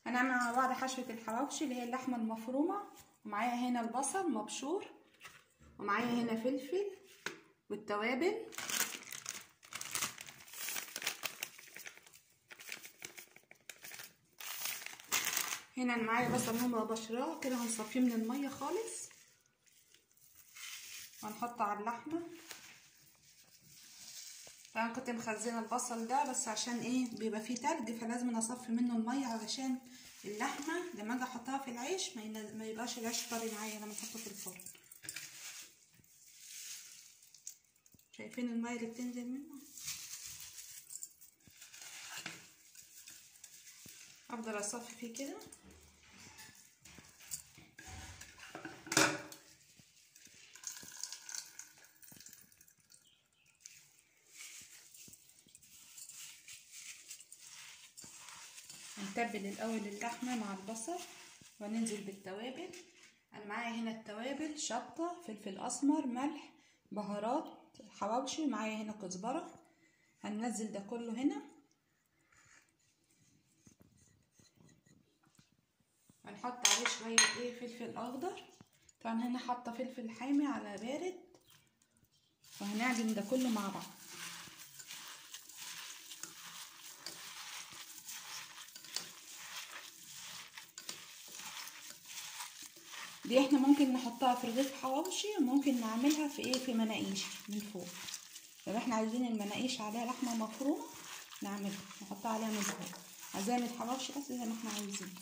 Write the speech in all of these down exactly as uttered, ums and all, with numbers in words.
هنعمل مع بعض حشوة الحواوشي اللي هي اللحمة المفرومة. ومعايا هنا البصل مبشور، ومعايا هنا فلفل والتوابل، هنا معايا بصل هما بشراه كده هنصفيه من المية خالص وهنحطه على اللحمة. طبعا كنت مخزنه البصل ده بس عشان ايه بيبقى فيه تلج فلازم اصفي منه الميه علشان اللحمه لما اجي احطها في العيش ما يبقاش العيش طري معايا لما احطه في الفرن. شايفين الميه اللي بتنزل منه؟ افضل اصفي فيه كده. هنتبل الاول اللحمه مع البصل وننزل بالتوابل. انا معايا هنا التوابل شطه، فلفل اسمر، ملح، بهارات حواوشي، معايا هنا كزبره. هننزل ده كله هنا، هنحط عليه شويه ايه فلفل اخضر. طبعا هنا حاطه فلفل حامي على بارد، وهنعجن ده كله مع بعض. دي احنا ممكن نحطها في رغيف حواوشي وممكن نعملها في ايه في مناقيش من فوق. لو احنا عايزين المناقيش عليها لحمه مفرومه نعملها نحطها عليها من فوق، عزايم الحواوشي بس زي ما احنا عايزين.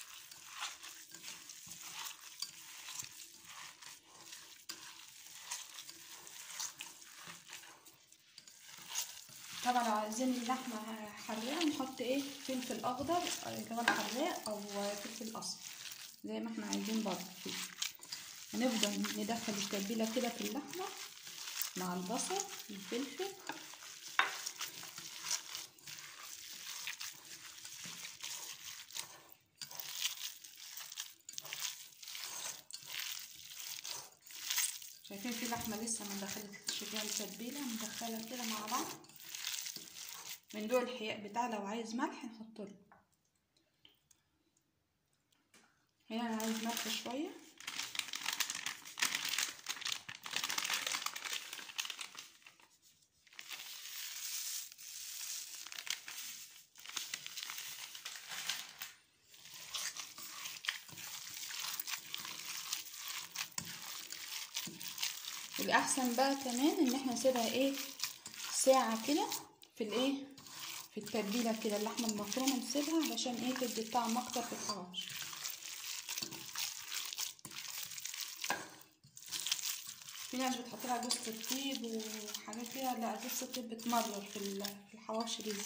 طبعا لو عايزين اللحمه حراقه نحط ايه فلفل اخضر كمان حراق او فلفل اسمر زي ما احنا عايزين برضه فيه. هنفضل ندخل التتبيله كده في اللحمه مع البصل والفلفل. شايفين في لحمه لسه ما دخلتش فيها التتبيله، ندخلها كده مع بعض. من دول الحياء بتاع لو عايز ملح نحط له. هنا انا عايز ملح شويه. الاحسن بقى كمان ان احنا نسيبها ايه ساعه كده في الايه في التتبيله كده اللحمه المفرومه، نسيبها علشان ايه تدي طعم اكتر في الحواوشي. في ناس بتحط لها جوز الطيب وحاجات كده، لا جوز الطيب بتمرر في في الحواوشي دي.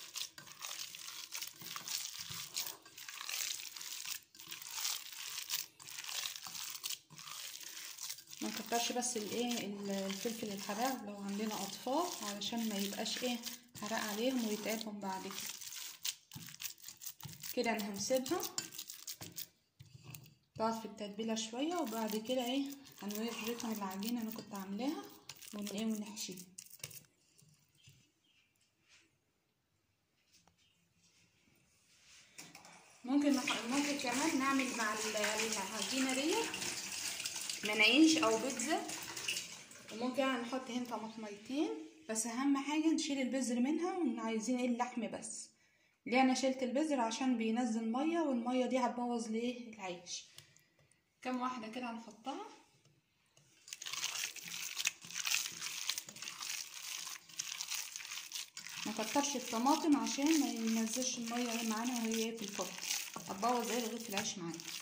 ما نكترش بس الايه الفلفل الحراق لو عندنا اطفال علشان ما يبقاش ايه حراق عليهم ويتعبهم بعد كده. كده انا هنسيبها تقعد في التتبيله شويه وبعد كده ايه هنوريكم العجينه انا كنت عاملاها ون ايه ونحشيها. ممكن ممكن كمان نعمل مع العجينه ديت مناقيش او بيتزا، وممكن نحط هنا طماطميتين بس اهم حاجه نشيل البذر منها وعايزين ايه اللحم بس. ليه انا شلت البذر؟ عشان بينزل ميه والميه دي هتبوظ ليه العيش. كام واحده كده هنحطها. ما كترش الطماطم عشان ما ينزلش الميه ايه معانا وهي في الفرن، هتبوظ ايه رغيف العيش معانا.